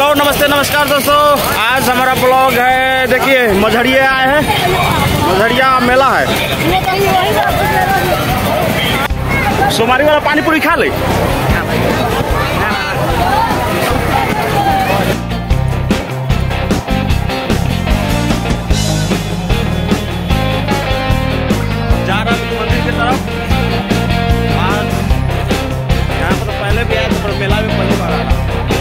Hello नमस्ते नमस्कार दोस्तों, आज हमारा ब्लॉग है। देखिए मझरिया आए हैं, मझरिया मेला है। सोमारी वाला पानी पूरी खा ले। जा रहा हूँ मंदिर की तरफ। आज यहाँ पर तो पहले भी आया था, पर मेला में पहली बार आ रहा।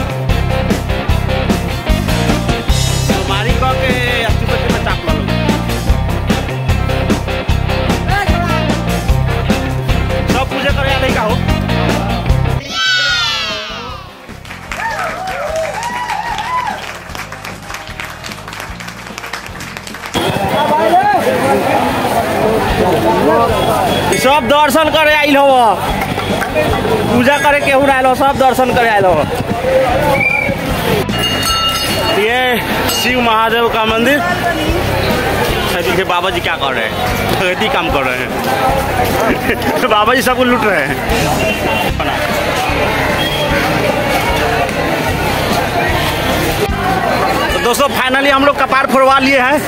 के 80% में चाप लो। सब पूजा करे या नहीं का हो। सब दर्शन करे आइल हो, पूजा करे केहू आइल हो, सब दर्शन करे आइल हो। ये शिव महादेव का मंदिर। देखिए बाबा जी क्या कर रहे हैं, प्रगति काम कर रहे हैं। बाबा जी सबको लूट रहे हैं। तो दोस्तों फाइनली हम लोग कपार फोड़वा लिए हैं।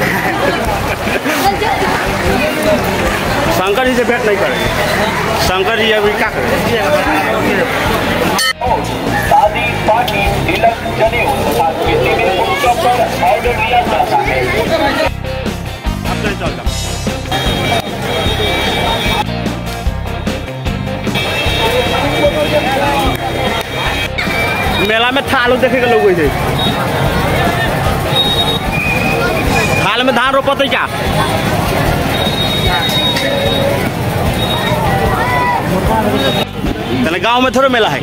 शंकर जी से भेंट नहीं करेंगे। शंकर जी अभी क्या करें। शादी पार्टी तिलक जनेऊ तथा किसी भी उत्सव पर ऑर्डर दिया जाता है। मेला में थाल देखे के लोग थे। थाल में धान रोपते क्या? गांव में थोड़ा मेला है।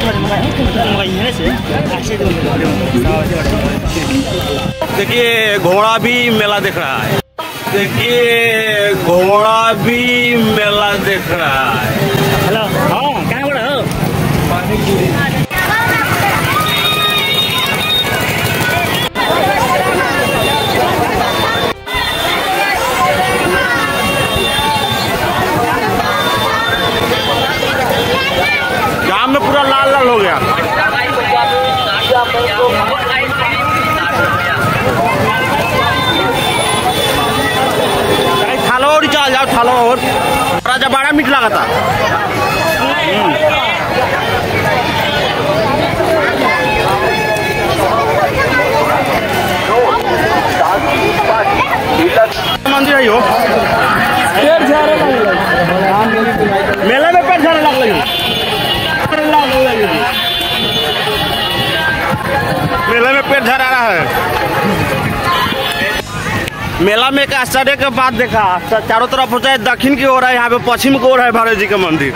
देखिए घोड़ा भी मेला देख रहा है। देखिए घोड़ा भी मेला देख रहा है। हेलो हाँ क्या बोल रहे हो? गाँव में पूरा लाल लाल हो गया। थालो और चल जाओ, थालो और राजा बड़ा मीठ लगा था। मंदिर है हो, मेला में पेट झाड़े लग लगी। मेला में पेट झरा रहा है। मेला में एक आश्चर्य के बात देखा, चारों तरफ चाहे दक्षिण की ओर है, यहाँ पे पश्चिम की ओर है भैरव जी का मंदिर।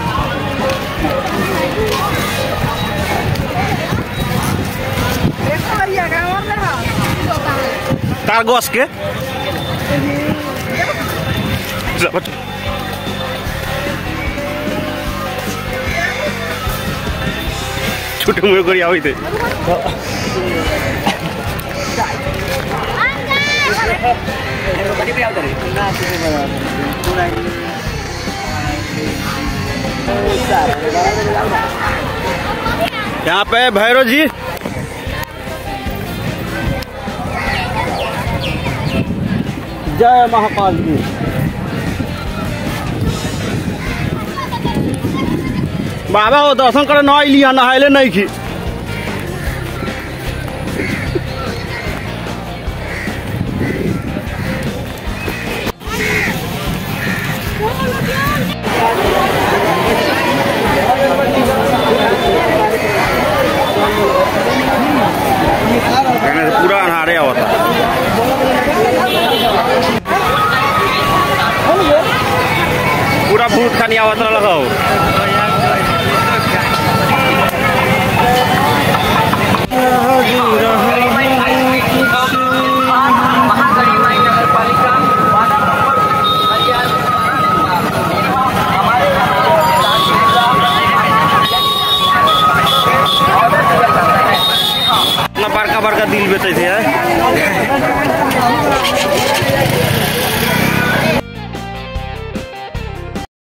कारगोस के छोटे मुँह करिया हुई थे। यहाँ पे भैरव जी जय महाकाल जी। बाबा वो दर्शन करे न लिया, नहाइले नहीं की। पूरा अनहारे होता। पूरा भूत खानी आवत लगाओ।